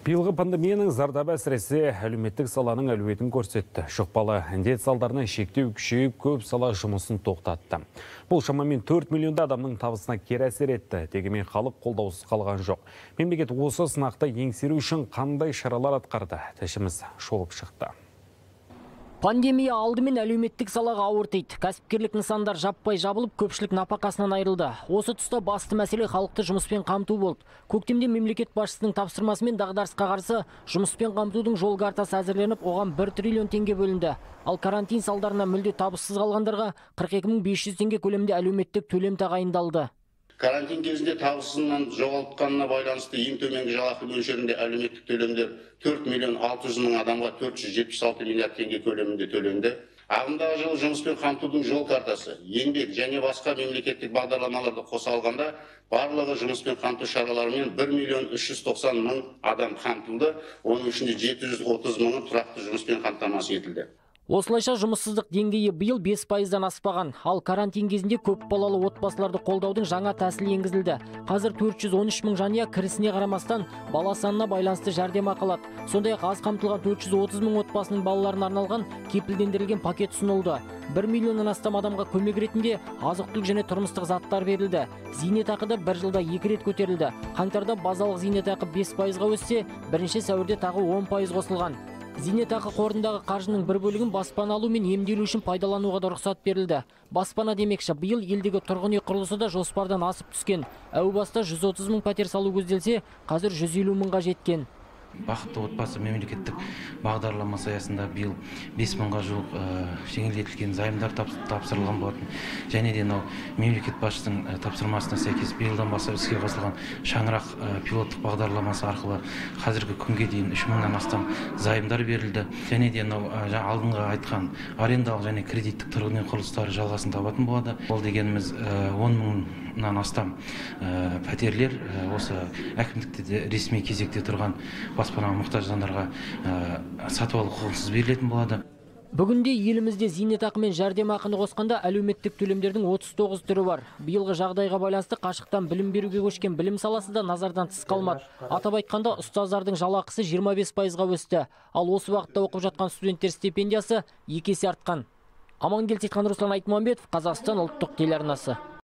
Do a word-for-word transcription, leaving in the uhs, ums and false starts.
Биылғы пандемияның зардабы әсіресе әлеуметтік саланың әлеуетін көрсетті. Жұқпалы індет салдарынан шектеу күшейіп, көп сала жұмысын тоқтатты. Бұл шамамен төрт миллионда адамның табысына кері әсер етті. Дегенмен халық қолдаусыз қалған жоқ. Мемлекет осы сынақты еңсеру үшін қандай шаралар атқарды? Тілшіміз шолып шықты. Пандемия алдымен әлеуметтік салаға ауыр тиді. Кәсіпкерлік нысандар жаппай жабылып, көпшілік нәпақасынан айырылды. Осы тұста басты мәселе халықты жұмыспен қамту болды. Көктемде мемлекет басшысының тапсырмасымен дағдарысқа қарсы жұмыспен қамтудың жол картасы әзірленіп, оған бір триллион теңге бөлінді. Ал карантин салдарынан мүлде табыссыз қалғандарға қырық екі мың бес жүз теңге көлемінде әлеуметтік төлем тағайындалды. Карантин кезінде табысынан жоғалтқанына байланысты ең төменгі жалақы мөлшерінде әлеуметтік төлемдер төрт миллион алты жүз мың адамға төрт жүз жетпіс алты миллиард теңге көлемінде төленді. Ағымдағы жылы жұмыспен қамтудың жол картасы, еңбек және басқа мемлекеттік бағдарламаларды қоса алғанда барлығы жұмыспен қамту шараларымен бір миллион үш жүз тоқсан мың адам қамтылды. Оның ішінде жеті жүз отыз мыңы тұрақты жұмыспен қамтамасыз етілді. Осылайша жұмыссыздық деңгейі биыл бес пайыздан аспаған. Ал карантин кезінде көп балалы отбасыларды қолдаудың жаңа тәсілі енгізілді. Қазір төрт жүз он үш мың жанұя кірісіне қарамастан бала санына байланысты жәрдемақы алады. Сондай-ақ аз қамтылған төрт жүз отыз мың отбасының балаларына арналған кепілдендірілген пакет ұсынылды. бір миллионнан астам адамға көмек ретінде азық-түлік және тұрмыстық заттар берілді. Зейнетақы да бір жылда екі рет көтерілді. Қаңтарда базалық зейнетақы бес пайызға өссе, бірінші сәуірде тағы он пайыз қосылған. Зейнетақы қорындағы қаржының бір бөлігін баспана алу мен емделу үшін пайдалануға да рұқсат берілді. Баспана демекші, биыл елдегі тұрғын үй құрылысы да жоспардан асып түскен. Әу баста жүз отыз мың пәтер салу көзделсе, қазір жүз елу мыңға жеткен. Бақытты отбасы мемлекеттік бағдарламасы аясында биыл бес мыңға жуық жеңілдетілген займдар тапсырылған болатын. Және де мынау мемлекет басшысының тапсырмасына сәйкес биылдан бастап іске қосылған шаңырақ пилоттық бағдарламасы арқылы қазіргі күнге дейін үш мыңнан астам займдар берілді. Және де мынау алдыңғы айтқан арендалық және кредиттік тұрғын үй құрылыстары жалғасын табатын болады. Ол дегеніміз он мыңнан астам пәтерлер осы әкімдікте де ресми кезекте тұрған баспанаға мұқтаж жандарға сатып алу құқығынсыз берілетін болады. Бүгінде елімізде зейнетақы мен жәрдемақыны қосқанда әлеуметтік төлемдердің отыз тоғыз түрі бар. Биылғы жағдайға байланысты қашықтан білім беруге көшкен білім саласы да назардан тыс қалмады. Атап айтқанда, ұстаздардың жалақысы жиырма бес пайызға өсті. Ал осы уақытта оқып жатқан студенттер стипендиясы екі есе артқан. Амангелді Сейтхан, Руслан Айтмамбетов, Қазақстан ұлттық телеарнасы.